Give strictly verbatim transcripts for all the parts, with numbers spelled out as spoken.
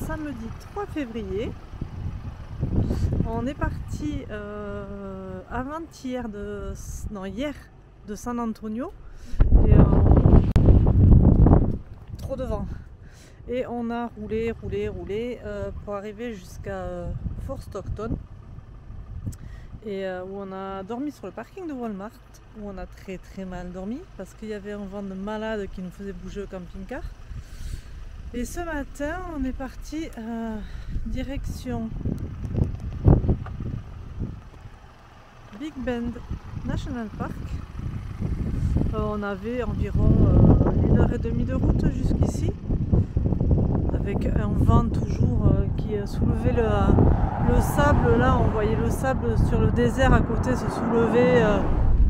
samedi trois février. On est parti euh, avant-hier de non hier de San Antonio et euh, trop de vent et on a roulé roulé roulé euh, pour arriver jusqu'à euh, Fort Stockton et euh, où on a dormi sur le parking de Walmart, où on a très très mal dormi parce qu'il y avait un vent de malade qui nous faisait bouger le camping-car. Et ce matin on est parti euh, direction Big Bend National Park. Euh, on avait environ euh, une heure et demie de route jusqu'ici, avec un vent toujours euh, qui soulevait le, le sable. Là on voyait le sable sur le désert à côté se soulever. Euh,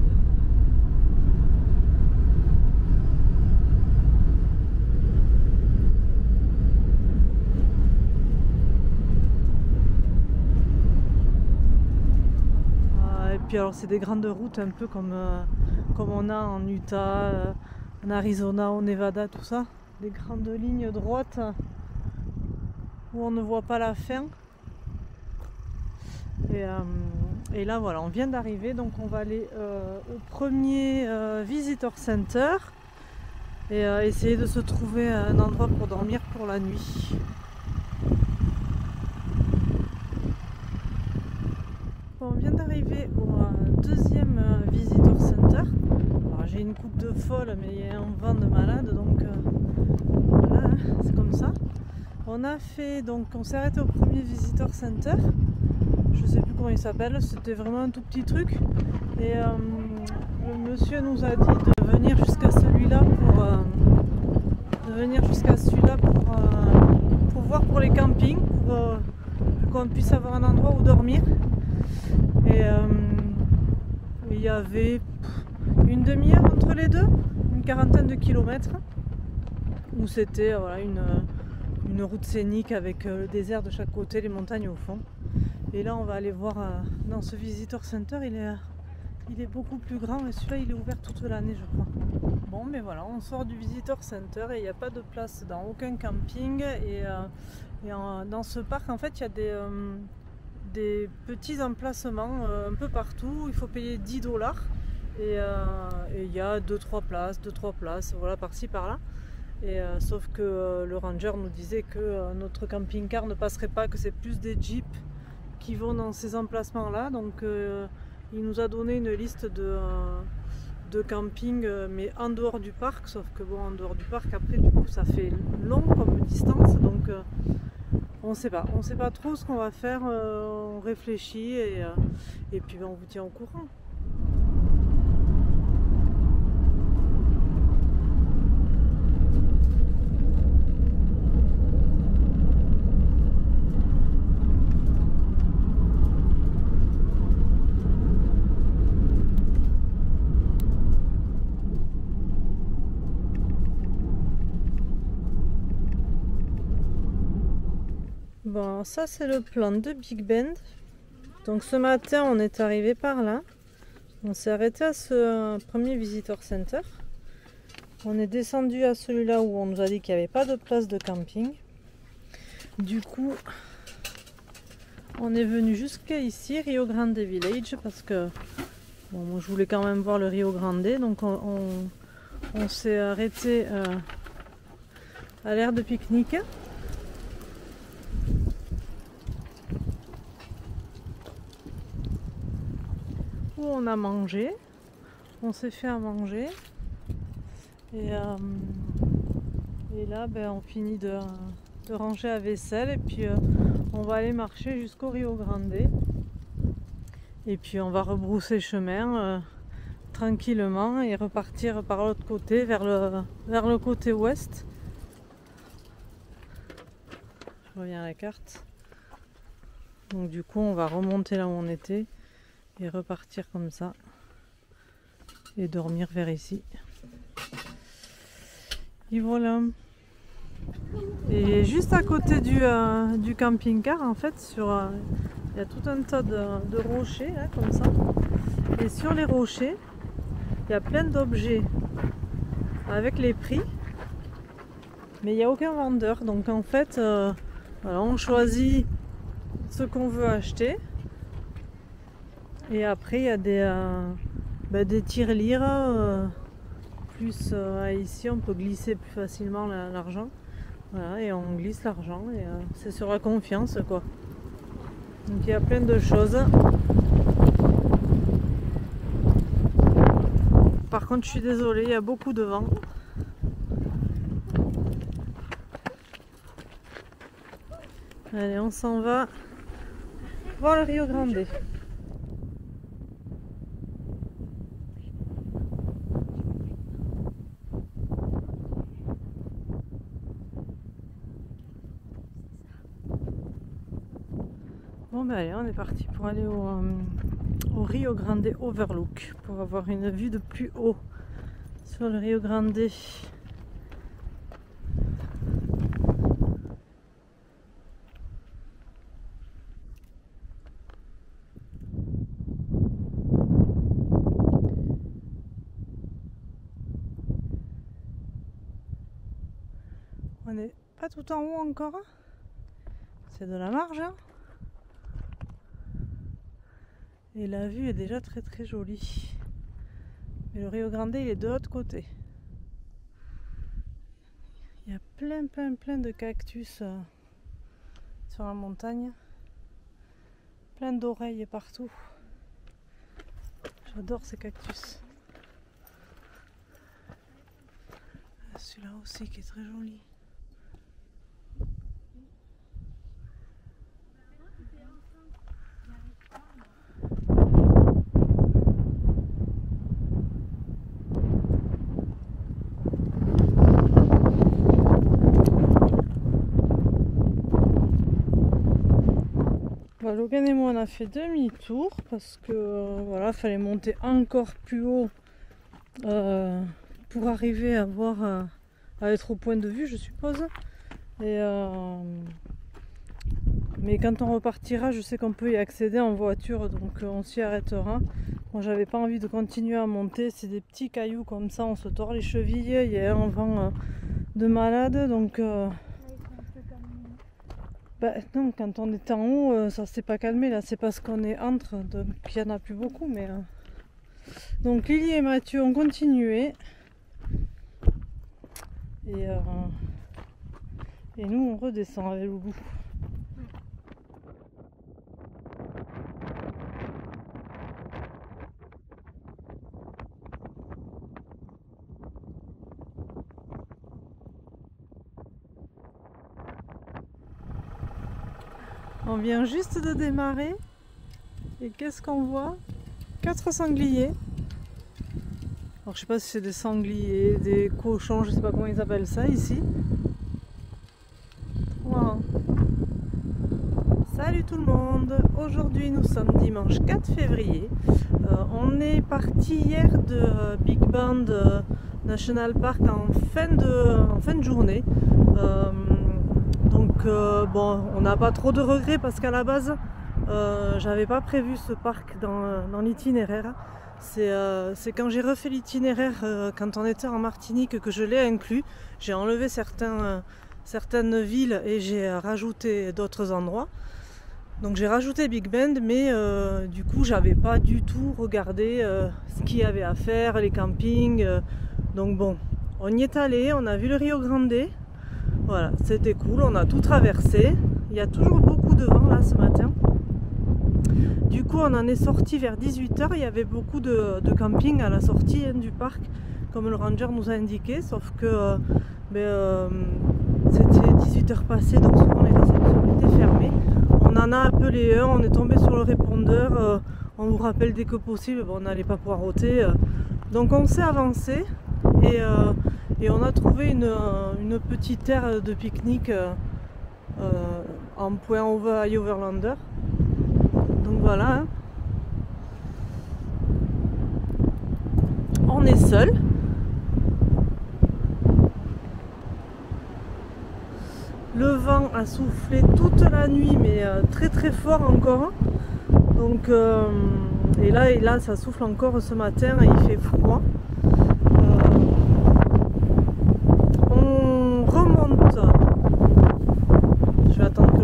Puis alors c'est des grandes routes un peu comme, euh, comme on a en Utah, euh, en Arizona, au Nevada, tout ça. Des grandes lignes droites où on ne voit pas la fin. Et, euh, et là voilà, on vient d'arriver, donc on va aller euh, au premier euh, Visitor Center et euh, essayer de se trouver un endroit pour dormir pour la nuit. On vient d'arriver au euh, deuxième euh, Visitor Center. J'ai une coupe de folle, mais il y a un vent de malade, donc euh, voilà, hein, c'est comme ça. On a fait, donc on s'est arrêté au premier Visitor Center. Je sais plus comment il s'appelle, c'était vraiment un tout petit truc. Et euh, le monsieur nous a dit de venir jusqu'à celui-là pour euh, de venir jusqu'à celui-là pour, euh, pour voir pour les campings, pour, euh, pour qu'on puisse avoir un endroit où dormir. Et euh, il y avait une demi-heure entre les deux, une quarantaine de kilomètres, où c'était voilà, une, une route scénique avec le désert de chaque côté, les montagnes au fond. Et là on va aller voir euh, dans ce Visitor Center, il est, il est beaucoup plus grand et celui-là il est ouvert toute l'année je crois. Bon mais voilà, on sort du Visitor Center et il n'y a pas de place dans aucun camping. Et, euh, et en, dans ce parc en fait il y a des... Euh, des petits emplacements euh, un peu partout. Il faut payer dix dollars et il euh, y a deux trois places, deux trois places, voilà, par-ci par-là. Et euh, sauf que euh, le ranger nous disait que euh, notre camping-car ne passerait pas, que c'est plus des jeeps qui vont dans ces emplacements-là. Donc euh, il nous a donné une liste de, euh, de camping, euh, mais en dehors du parc. Sauf que bon, en dehors du parc, après du coup ça fait long comme distance, donc euh, on sait pas, on sait pas trop ce qu'on va faire, euh, on réfléchit et, euh, et puis ben, on vous tient au courant. Bon, ça c'est le plan de Big Bend. Donc ce matin on est arrivé par là. On s'est arrêté à ce premier Visitor Center. On est descendu à celui-là où on nous a dit qu'il n'y avait pas de place de camping. Du coup, on est venu jusqu'à ici, Rio Grande Village, parce que bon, moi, je voulais quand même voir le Rio Grande. Donc on, on, on s'est arrêté euh, à l'aire de pique-nique. Où on a mangé, on s'est fait à manger et, euh, et là ben, on finit de, de ranger la vaisselle et puis euh, on va aller marcher jusqu'au Rio Grande et puis on va rebrousser chemin euh, tranquillement et repartir par l'autre côté vers le, vers le côté ouest. Je reviens à la carte. Donc du coup on va remonter là où on était et repartir comme ça et dormir vers ici. Et voilà. Et juste à côté du, euh, du camping-car en fait, sur euh, il y a tout un tas de, de rochers là, comme ça, et sur les rochers il y a plein d'objets avec les prix, mais il n'y a aucun vendeur. Donc en fait euh, Voilà, on choisit ce qu'on veut acheter. Et après, il y a des, euh, ben, des tirelires. Euh, plus euh, ici, on peut glisser plus facilement l'argent. Voilà, et on glisse l'argent. Et euh, c'est sur la confiance, quoi. Donc il y a plein de choses. Par contre, je suis désolée, il y a beaucoup de vent. Allez, on s'en va voir le Rio Grande. Bon ben allez, on est parti pour aller au, euh, au Rio Grande Overlook pour avoir une vue de plus haut sur le Rio Grande. On n'est pas tout en haut encore, c'est de la marge, hein. Et la vue est déjà très très jolie. Mais le Rio Grande il est de l'autre côté. Il y a plein plein plein de cactus euh, sur la montagne. Plein d'oreilles partout. J'adore ces cactus. Celui-là aussi qui est très joli. Logan et moi on a fait demi-tour parce que euh, voilà, fallait monter encore plus haut euh, pour arriver à voir euh, à être au point de vue, je suppose. Et euh, mais quand on repartira, je sais qu'on peut y accéder en voiture, donc euh, on s'y arrêtera. Moi j'avais pas envie de continuer à monter, c'est des petits cailloux comme ça, on se tord les chevilles, il y a un vent euh, de malade, donc euh, bah, non, quand on est en haut, euh, ça s'est pas calmé là, c'est parce qu'on est entre, donc il n'y en a plus beaucoup. Mais euh... donc Lily et Mathieu ont continué. Et, euh... et nous on redescend avec Loulou. On vient juste de démarrer et qu'est-ce qu'on voit? Quatre sangliers. Alors je sais pas si c'est des sangliers, des cochons, je sais pas comment ils appellent ça ici. Wow. Salut tout le monde. Aujourd'hui nous sommes dimanche quatre février. Euh, on est parti hier de Big Bend National Park en fin de, en fin de journée. Euh, Donc euh, bon, on n'a pas trop de regrets parce qu'à la base, euh, j'avais pas prévu ce parc dans, dans l'itinéraire. C'est euh, quand j'ai refait l'itinéraire, euh, quand on était en Martinique, que je l'ai inclus. J'ai enlevé certains, euh, certaines villes et j'ai rajouté d'autres endroits. Donc j'ai rajouté Big Bend, mais euh, du coup j'avais pas du tout regardé euh, ce qu'il y avait à faire, les campings. Euh, donc bon, on y est allé, on a vu le Rio Grande. Voilà, c'était cool, on a tout traversé. Il y a toujours beaucoup de vent là ce matin. Du coup, on en est sorti vers dix-huit heures. Il y avait beaucoup de, de camping à la sortie hein, du parc, comme le ranger nous a indiqué. Sauf que euh, ben, euh, c'était dix-huit heures passées, donc souvent les réceptions étaient fermées. On en a appelé un, on est tombé sur le répondeur. Euh, on vous rappelle dès que possible, bon, on n'allait pas poireauter. Euh, donc on s'est avancé et euh, Et on a trouvé une, une petite aire de pique-nique euh, en point over, Overlander. Donc voilà. Hein. On est seul. Le vent a soufflé toute la nuit, mais euh, très très fort encore. Donc, euh, et là, et là, ça souffle encore ce matin. Il fait froid. Je vais attendre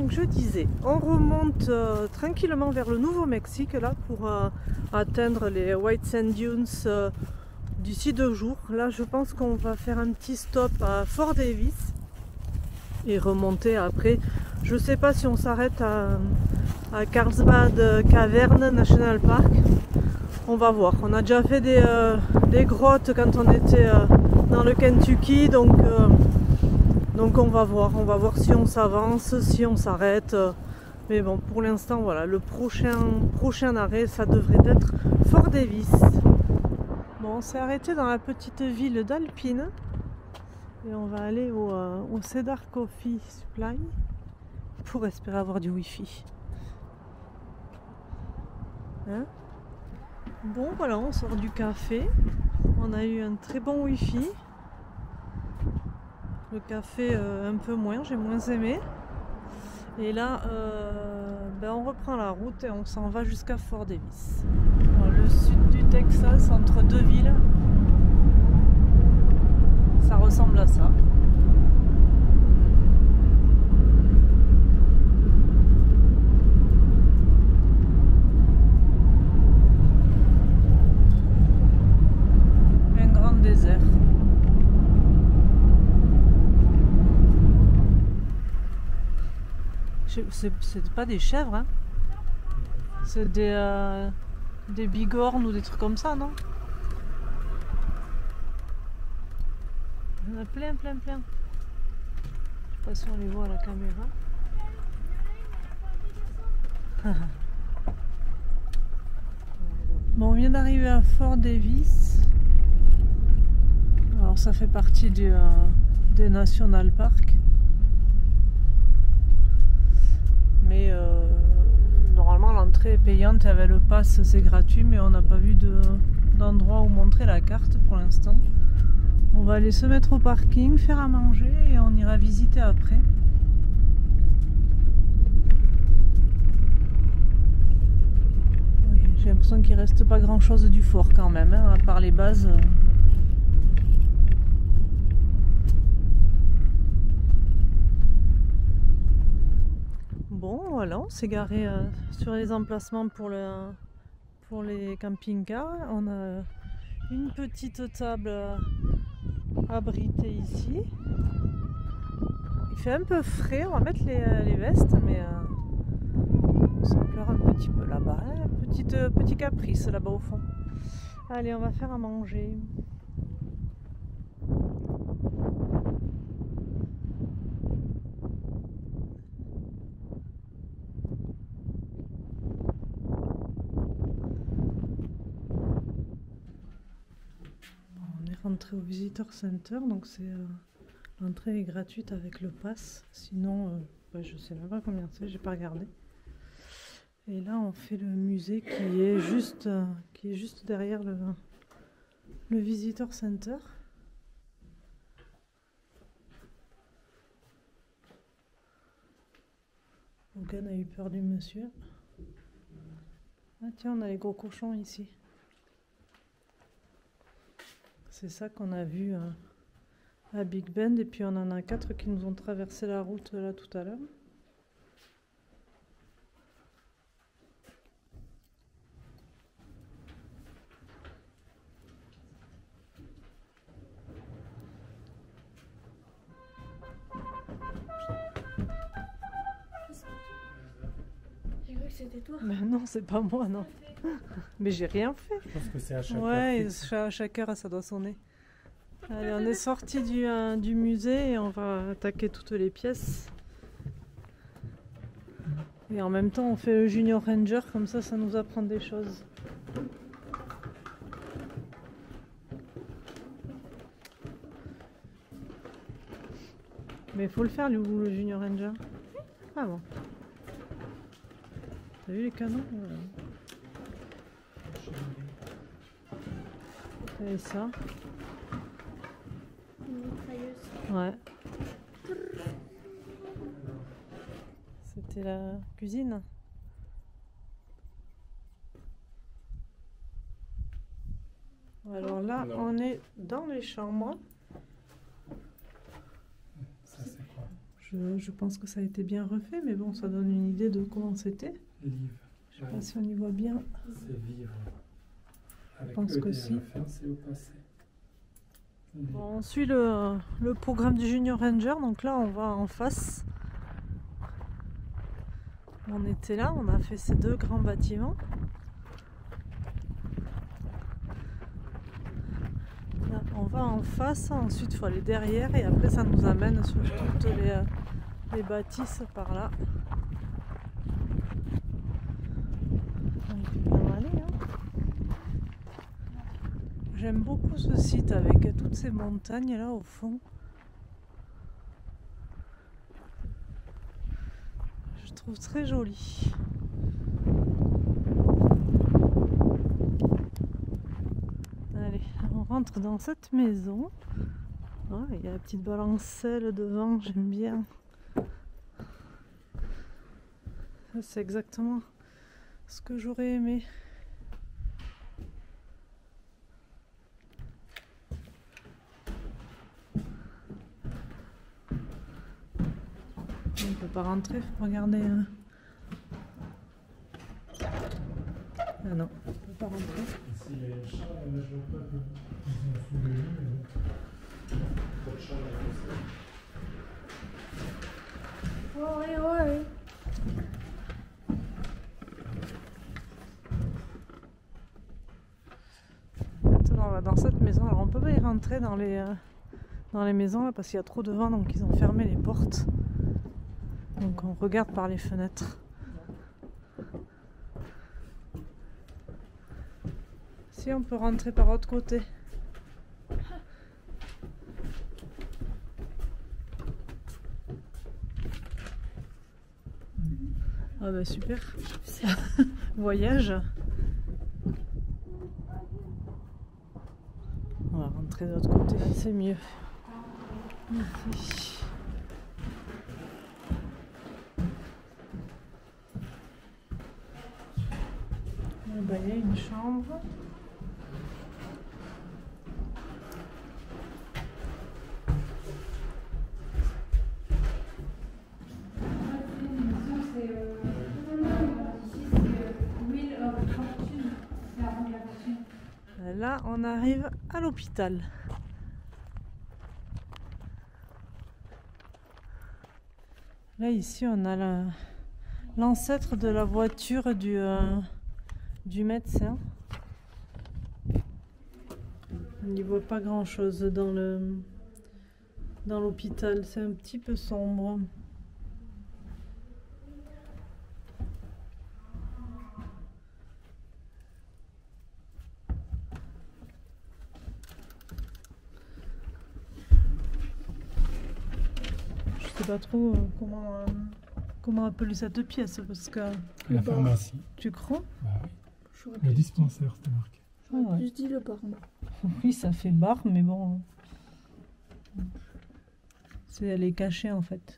donc je disais, on remonte euh, tranquillement vers le Nouveau-Mexique là pour euh, atteindre les White Sand Dunes euh, d'ici deux jours. Là je pense qu'on va faire un petit stop à Fort Davis et remonter après. Je sais pas si on s'arrête à, à Carlsbad Cavern National Park. On va voir. On a déjà fait des, euh, des grottes quand on était euh, dans le Kentucky, donc, euh, donc on va voir. On va voir si on s'avance, si on s'arrête. Euh, mais bon, pour l'instant, voilà, le prochain, prochain arrêt, ça devrait être Fort Davis. Bon, on s'est arrêté dans la petite ville d'Alpine et on va aller au, euh, au Cedar Coffee Supply pour espérer avoir du wifi. Hein? Bon, voilà, on sort du café. On a eu un très bon wifi. Le café euh, un peu moins, j'ai moins aimé. Et là, euh, ben on reprend la route et on s'en va jusqu'à Fort Davis. Alors, le sud du Texas, entre deux villes, ça ressemble à ça. Un grand désert. C'est pas des chèvres, hein? C'est des, euh, des bigornes ou des trucs comme ça, non? Il y en a plein, plein, plein. Je sais pas si on les voit à la caméra. Bon, on vient d'arriver à Fort Davis. Alors ça fait partie du, euh, des National Parks. Mais euh, normalement l'entrée est payante et avec le pass c'est gratuit, mais on n'a pas vu d'endroit où montrer la carte pour l'instant. On va aller se mettre au parking, faire à manger et on ira visiter après. Oui, j'ai l'impression qu'il reste pas grand chose du fort quand même, hein, à part les bases. Bon, voilà, on s'est garé euh, sur les emplacements pour, le, pour les camping-cars. On a une petite table euh, abritée ici. Il fait un peu frais, on va mettre les, les vestes, mais euh, on s'en pleure un petit peu là-bas. Hein, petite, euh, petit caprice là-bas au fond. Allez, on va faire à manger. Rentrer au Visitor Center, donc c'est euh, l'entrée est gratuite avec le pass, sinon euh, bah, je sais même pas combien c'est, j'ai pas regardé. Et là on fait le musée qui est juste euh, qui est juste derrière le, le Visitor Center. Hogan a eu peur du monsieur. Ah tiens, on a les gros cochons ici. C'est ça qu'on a vu euh, à Big Bend, et puis on en a quatre qui nous ont traversé la route là tout à l'heure. J'ai cru que c'était toi. Mais non, c'est pas moi, non. Mais j'ai rien fait. Je pense que c'est à chaque Ouais, heure. à chaque heure ça doit sonner. Allez, on est sorti du, euh, du musée et on va attaquer toutes les pièces. Et en même temps on fait le Junior Ranger, comme ça ça nous apprend des choses. Mais il faut le faire le, le Junior Ranger. Ah bon. T'as vu les canons? Voilà. Et ça. Une mitrailleuse. Ouais. C'était la cuisine. Alors là, Non. on est dans les chambres. Ça, c'est quoi? Je Je, je pense que ça a été bien refait, mais bon, ça donne une idée de comment c'était. Livre. Je sais pas si on y voit bien. C'est vivre. Avec pense E que D à si. la fin, c'est au passé. Bon, on suit le, le programme du Junior Ranger, donc là on va en face. On était là, on a fait ces deux grands bâtiments. Là, on va en face, ensuite il faut aller derrière et après ça nous amène sur toutes les, les bâtisses par là. On peut bien aller, hein. J'aime beaucoup ce site avec toutes ces montagnes là au fond. Je trouve très joli. Allez, on rentre dans cette maison. Oh, il y a la petite balancelle devant, j'aime bien. Ça, c'est exactement ce que j'aurais aimé. On ne peut pas rentrer, il faut regarder. Hein. Ah non, on ne peut pas rentrer. Ici, il y a une chambre, mais je vois pas de. Ils ont soulevé, mais bon. Pas de chambre à Ouais, ouais. Maintenant, on va dans cette maison. Alors, on peut pas y rentrer dans les, euh, dans les maisons là parce qu'il y a trop de vent, donc ils ont fermé les portes. Donc, on regarde par les fenêtres. Si, on peut rentrer par l'autre côté. Ah bah super. Voyage. On va rentrer de l'autre côté, c'est mieux. Ici. Ah bah, il y a une chambre. Là, on arrive à l'hôpital. Là, ici, on a la- l'ancêtre de la voiture du, euh, du médecin. On n'y voit pas grand-chose dans le, dans l'hôpital. C'est un petit peu sombre. Je sais pas trop euh, comment, euh, comment appeler cette pièce parce que La pharmacie. tu crois? Bah oui. Le dispensaire, c'était marqué. J'aurais Ah ouais. plus dit le bar, moi. Oui, ça fait bar, mais bon, c'est elle est cachée en fait.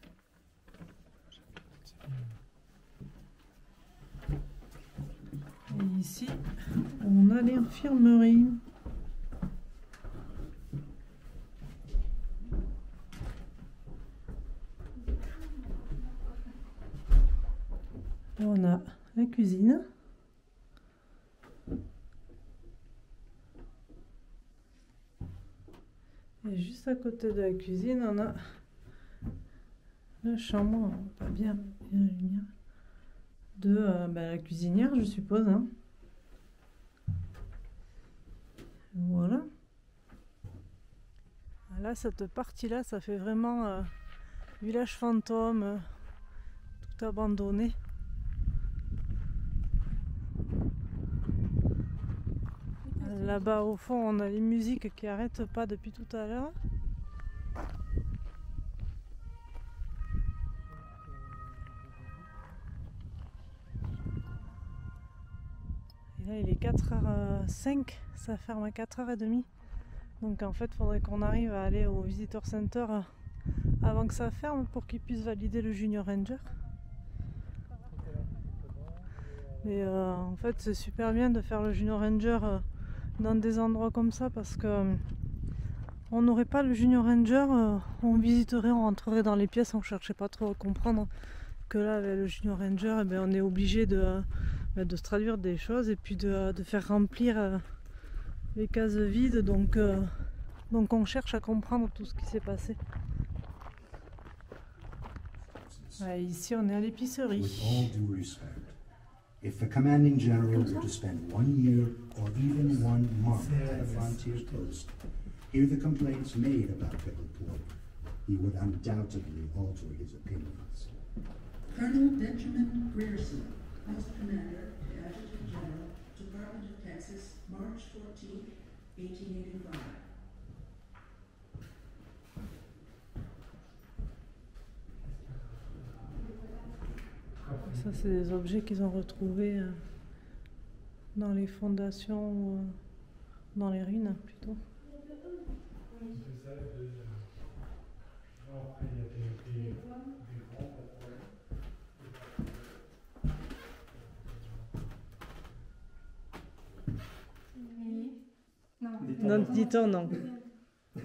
Et ici, on a l'infirmerie. Et on a la cuisine. Et juste à côté de la cuisine, on a la chambre, pas bien, bien la lumière, de euh, bah, la cuisinière, je suppose. Hein. Voilà. Là, cette partie-là, ça fait vraiment euh, village fantôme, euh, tout abandonné. Là-bas au fond, on a les musiques qui n'arrêtent pas depuis tout à l'heure. Et là, il est quatre heures cinq, ça ferme à quatre heures trente. Donc en fait, il faudrait qu'on arrive à aller au Visitor Center avant que ça ferme pour qu'ils puissent valider le Junior Ranger. Et euh, en fait, c'est super bien de faire le Junior Ranger euh, dans des endroits comme ça parce que on n'aurait pas le Junior Ranger, euh, on visiterait, on rentrerait dans les pièces, on cherchait pas trop à comprendre que là avec le Junior Ranger, eh bien, on est obligé de, de se traduire des choses et puis de, de faire remplir euh, les cases vides, donc, euh, donc on cherche à comprendre tout ce qui s'est passé. Ouais, ici on est à l'épicerie. With all due respect, if the commanding general were to spend one year or even one month at a frontier post, hear the complaints made about pickled pork, he would undoubtedly alter his opinions. Colonel Benjamin Grierson, Post Commander, Adjutant General, Department of Texas, March fourteenth, eighteen eighty-five. Ça, c'est des objets qu'ils ont retrouvés euh, dans les fondations, ou euh, dans les ruines plutôt. C'est ça, de... Non, après, il y a des, des, des grands problèmes. Non. Non, dis-toi non. Uh,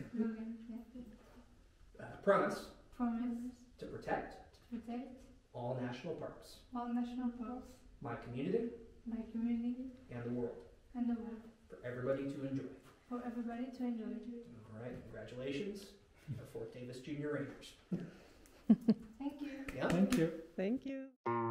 promise Promise to protect to protect all national parks, all national parks, my community, my community, and the world, and the world, for everybody to enjoy. for everybody to enjoy. All right, congratulations, the Fort Davis Junior Rangers. Thank you. Yeah. Thank you. Thank you.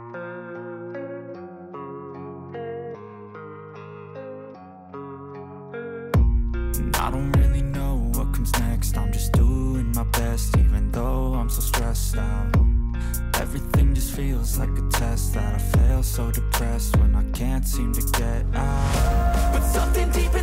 I don't really know what comes next. I'm just doing my best, even though I'm so stressed out. Everything just feels like a test that I fail, so depressed when I can't seem to get out. But something deep